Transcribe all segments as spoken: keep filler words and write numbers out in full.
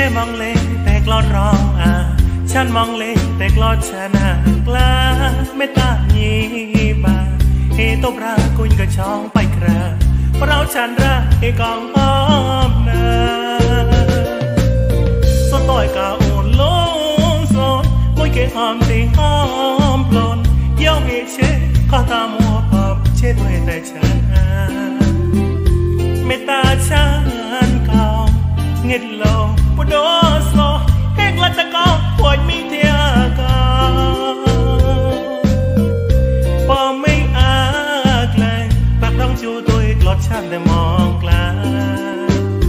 มองเล่แต่กลอดร้องอ่ะฉันมองเล่แต่กลอดชนะกล้าไม่ตายีบาเฮตบรากุยกระช่องไปคราเพราะฉันรักเอกองหอมนาสต่อยกาโอนลงโซนมวยเกหอมตีหอมปลนเย้าเฮเชข้าตามัวพบเช็ดไว้แต่ฉันไม่ตาฉันเก่าเงียบลงปวดโดโซเฮกลัดตะกอปวดมีเทียกาพอไม่อาแกล้งปากต้องจูตัวกลอดฉันแต่มองกลาง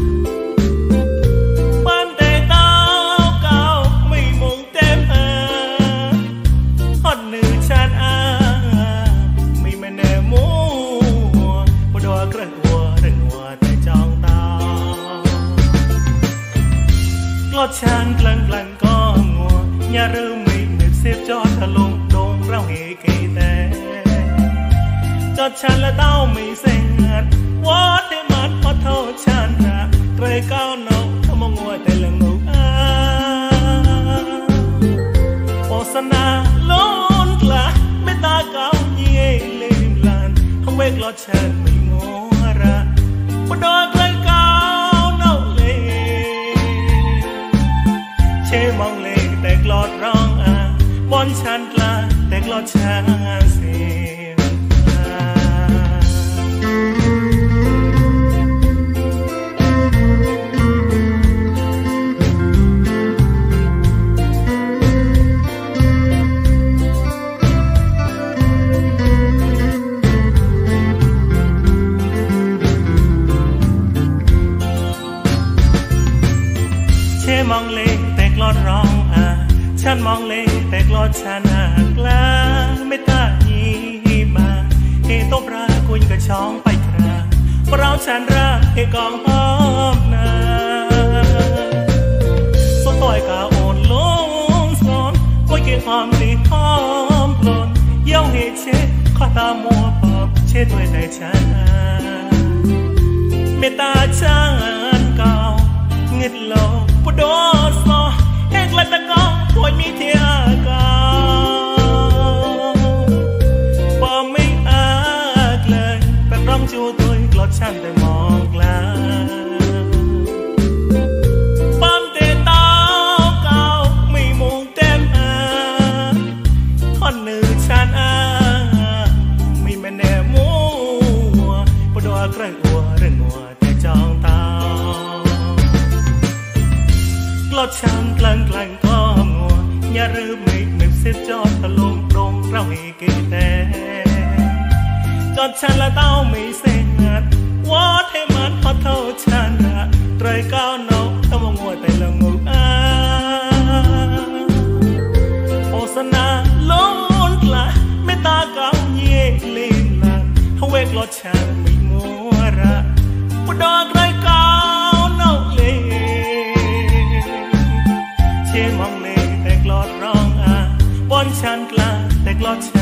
บ้านแต่เต้าเก่าไม่มงเต็มอาฮอดหนึ่งฉันอาไม่แม่แน่มัวปวดหัวกระหัวเรื่องหัวแต่จองตากลอดฉันกลางกลางก็งัวอย่าเริ่มไม่เหน็บเสียบจอดทะลงดงเราเฮเกแต่จอดฉันและเต้าไม่เซ็งหัดวอดให้มันพอเท่าฉันนะเตยก้าวน้องทำมองวัวแต่ละงูอาโฆษณาล้นกล้าไม่ตาเก่าเย่เล่มลานทำเวกลอดฉันไม่งัวระปดอยไกลเก่าเน่าเล่เช่มองเล่แต่กลอดร้องอ่ะบอนฉันกล้าแต่กลอดฉันเสียมองเล่แต่กลอดร้องอ่ะฉันมองเล่แต่กลอดฉันอ่ะกล้าไม่ตายีมาเฮตบรากุยกระช่องไปคราเพราะฉันรักเฮกองหอมนาสต่อยกาโอนลงสอนกุยเกหอมตีหอมปลนเย้าเฮเชข้าตามัวปอบเช็ดไว้แต่ฉันไม่ตาฉันเก่าเงียบลงปวดโดโซเฮกลัดตะกอปวดมีเทียกาพอไม่อาแกล้งแปบร้องจูตัวกลอดฉันแต่มองกลางปั๊มเตะเต้าเก่าไม่มงเต็มอาฮอดหนึ่งฉันอาไม่แม่แน่มัวปวดหัวกระหัวเรื่องหัวแต่จองตากลอดฉันกลางกลางก็งัวอย่าเริ่มไม่เหน็บเสียจอดทะลงตรงเราเฮเกแต่จอดฉันและเต้าไม่เซ็งหัดวอดให้มันพอเท่าฉันนะเตยก้าวน้องต้องมางัวแต่ละงูอาโฆษณาล้นกล้าไม่ตาเก่าเย่เล่มลานทเวกลอดฉันไม่งัวระปดอกไรเก่าเน่าเล่มองเล่แต่กลอดร้องอ่ะบอนฉันกล้าแต่กลอดฉัน